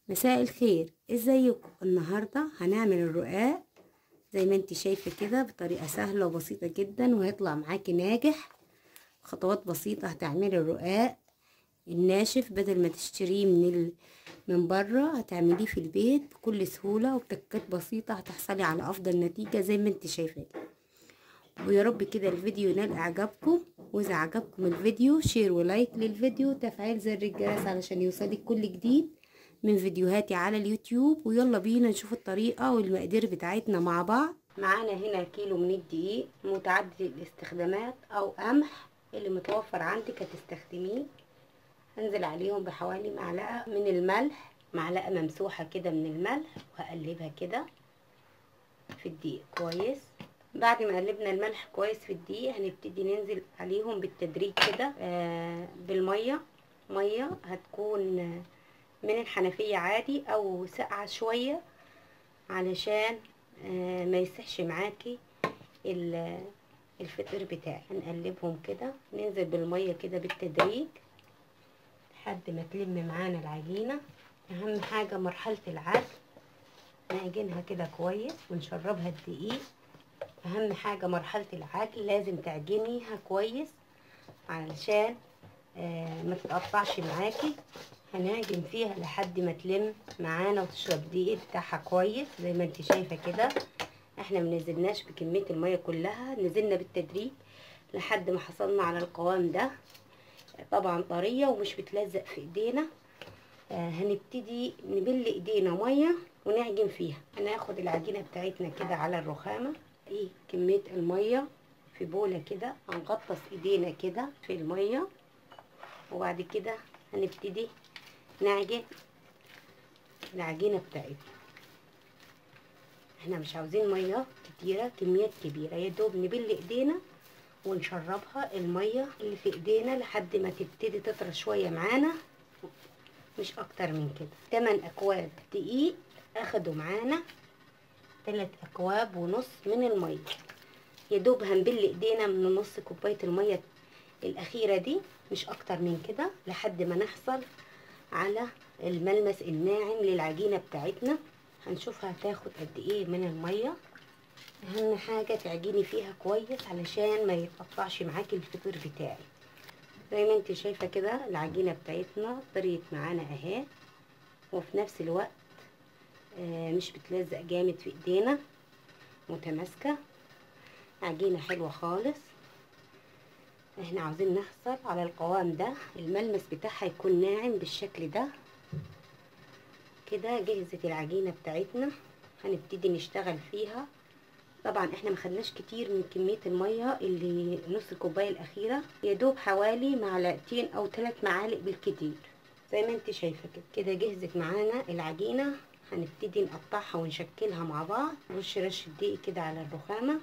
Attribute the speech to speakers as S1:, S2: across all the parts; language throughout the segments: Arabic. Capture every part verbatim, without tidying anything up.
S1: مساء الخير، ازيكم؟ النهارده هنعمل الرقاق زي ما انت شايفه كده بطريقه سهله وبسيطه جدا، وهيطلع معاكي ناجح. خطوات بسيطه هتعملي الرقاق الناشف بدل ما تشتريه من ال... من بره. هتعمليه في البيت بكل سهوله وبتكات بسيطه، هتحصلي على افضل نتيجه زي ما انت شايفه. ويا رب كده الفيديو ينال اعجابكم، واذا عجبكم الفيديو شير ولايك للفيديو، تفعيل زر الجرس علشان يوصلك كل جديد من فيديوهاتي على اليوتيوب. ويلا بينا نشوف الطريقة والمقادير بتاعتنا مع بعض. معانا هنا كيلو من الدقيق متعدد الاستخدامات او قمح، اللي متوفر عندك هتستخدميه. هنزل عليهم بحوالي معلقة من الملح، معلقة ممسوحة كده من الملح، وهقلبها كده في الدقيق كويس. بعد ما قلبنا الملح كويس في الدقيق هنبتدي ننزل عليهم بالتدريج كده آه بالمية. مية هتكون من الحنفية عادي او ساقعة شوية، علشان آه ما يسحش معاكي الفطير بتاعي. هنقلبهم كده، ننزل بالمية كده بالتدريج لحد ما تلم معانا العجينة. اهم حاجة مرحلة العجن، نعجنها كده كويس ونشربها الدقيق. اهم حاجة مرحلة العجن لازم تعجنيها كويس علشان آه ما تتقطعش معاكي. هنعجن فيها لحد ما تلم معانا وتشرب الدقيق بتاعها كويس زي ما انت شايفة كده. احنا منزلناش بكمية المية كلها، نزلنا بالتدريج لحد ما حصلنا على القوام ده. طبعا طرية ومش بتلزق في ايدينا. آه هنبتدي نبل ايدينا مية ونعجن فيها. هناخد العجينة بتاعتنا كده على الرخامة، ايه كمية المية في بولة كده، هنغطس ايدينا كده في المية، وبعد كده هنبتدي نعجن العجينة بتاعتنا. احنا مش عاوزين مية كتيرة، كميات كبيرة، يا دوب نبل ايدينا ونشربها المية اللي في ايدينا لحد ما تبتدي تطرى شوية معانا، مش اكتر من كده. تمن اكواب دقيق اخدوا معانا تلات اكواب ونص من المية. يا دوب هنبل ايدينا من نص كوباية المية الاخيرة دي، مش اكتر من كده، لحد ما نحصل على الملمس الناعم للعجينة بتاعتنا. هنشوفها هتاخد قد ايه من المية. اهم حاجة تعجيني فيها كويس علشان ما يتقطعش معاكي الفطير بتاعي. زي ما انت شايفة كده العجينة بتاعتنا طريت معانا اهي، وفي نفس الوقت آه مش بتلزق جامد في ايدينا، متماسكة، عجينة حلوة خالص. احنا عاوزين نحصل على القوام ده، الملمس بتاعها يكون ناعم بالشكل ده كده. جهزت العجينة بتاعتنا، هنبتدي نشتغل فيها. طبعا احنا ما خدناش كتير من كمية المية اللي نص الكوباية الاخيرة، يا دوب حوالي معلقتين او ثلاث معالق بالكتير زي ما انت شايفة كده. كده جهزت معانا العجينة، هنبتدي نقطعها ونشكلها مع بعض. رش رش دقيق كده على الرخامة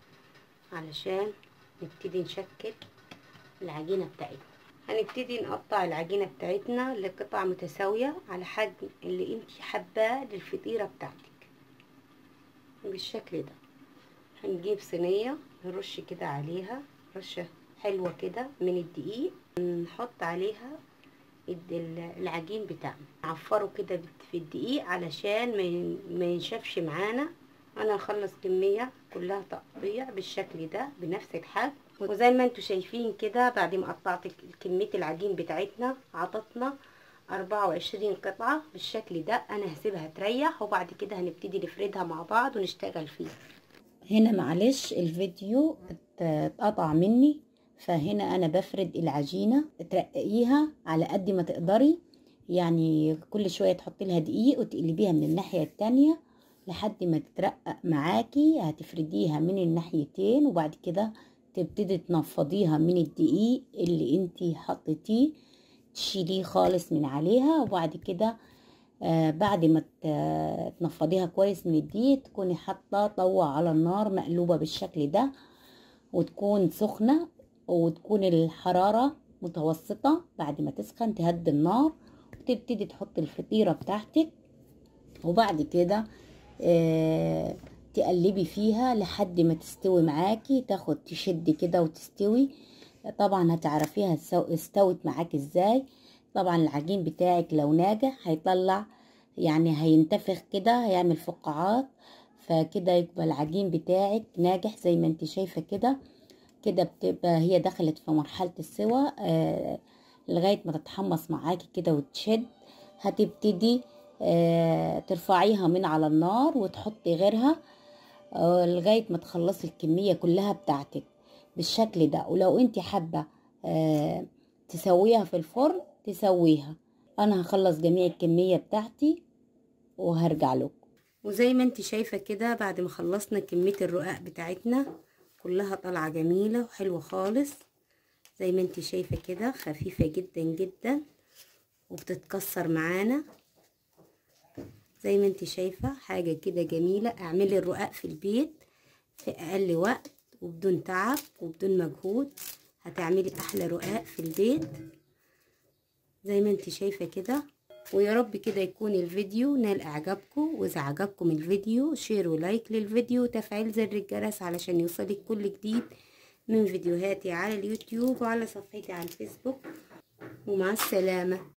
S1: علشان نبتدي نشكل العجينة بتاعتنا. هنبتدي نقطع العجينة بتاعتنا لقطع متساوية على حجم اللي انت حباه للفطيرة بتاعتك بالشكل ده. هنجيب صينية نرش كده عليها رشة حلوة كده من الدقيق، نحط عليها العجين بتاعنا، نعفره كده في الدقيق علشان ما ينشفش معانا. انا هخلص كمية كلها تقطيع بالشكل ده بنفس الحجم. وزي ما انتوا شايفين كده بعد ما قطعت كمية العجين بتاعتنا عطتنا اربعة وعشرين قطعة بالشكل ده. انا هسيبها تريح وبعد كده هنبتدي نفردها مع بعض ونشتغل فيها. هنا معلش الفيديو اتقطع مني، فهنا انا بفرد العجينة. ترققيها على قد ما تقدري، يعني كل شوية تحطي لها دقيق وتقلبيها من الناحية التانية لحد ما تترقق معاكي. هتفرديها من الناحيتين وبعد كده تبتدي تنفضيها من الدقيق اللي انتي حطيتيه، تشيليه خالص من عليها. وبعد كده آه بعد ما تنفضيها كويس من الدقيق تكوني حاطه طوة على النار مقلوبة بالشكل ده، وتكون سخنة وتكون الحرارة متوسطة. بعد ما تسخن تهدي النار وتبتدي تحطي الفطيرة بتاعتك، وبعد كده آه تقلبي فيها لحد ما تستوي معاكي، تاخد تشد كده وتستوي. طبعا هتعرفيها استوت معاكي ازاي. طبعا العجين بتاعك لو ناجح هيطلع
S2: يعني هينتفخ كده، هيعمل فقاعات، فكده يبقى العجين بتاعك ناجح زي ما انت شايفة كده. كده بتبقى هي دخلت في مرحلة السوى آه لغاية ما تتحمص معاكي كده وتشد. هتبتدي آه ترفعيها من على النار وتحطي غيرها آه لغاية ما تخلصي الكمية كلها بتاعتك بالشكل ده. ولو انت حابة آه تسويها في الفرن تسويها. انا هخلص جميع الكمية بتاعتي وهرجع لكم.
S1: وزي ما انت شايفة كده بعد ما خلصنا كمية الرقاق بتاعتنا كلها طالعة جميلة وحلوة خالص. زي ما انت شايفة كده خفيفة جدا جدا وبتتكسر معانا. زي ما انت شايفة حاجة كده جميلة. اعملي الرقاق في البيت في اقل وقت وبدون تعب وبدون مجهود، هتعملي احلى رقاق في البيت زي ما انت شايفة كده. ويا رب كده يكون الفيديو نال اعجابكم، واذا عجبكم الفيديو شير ولايك للفيديو وتفعيل زر الجرس علشان يوصلك كل جديد من فيديوهاتي على اليوتيوب وعلى صفحتي على الفيسبوك. ومع السلامة.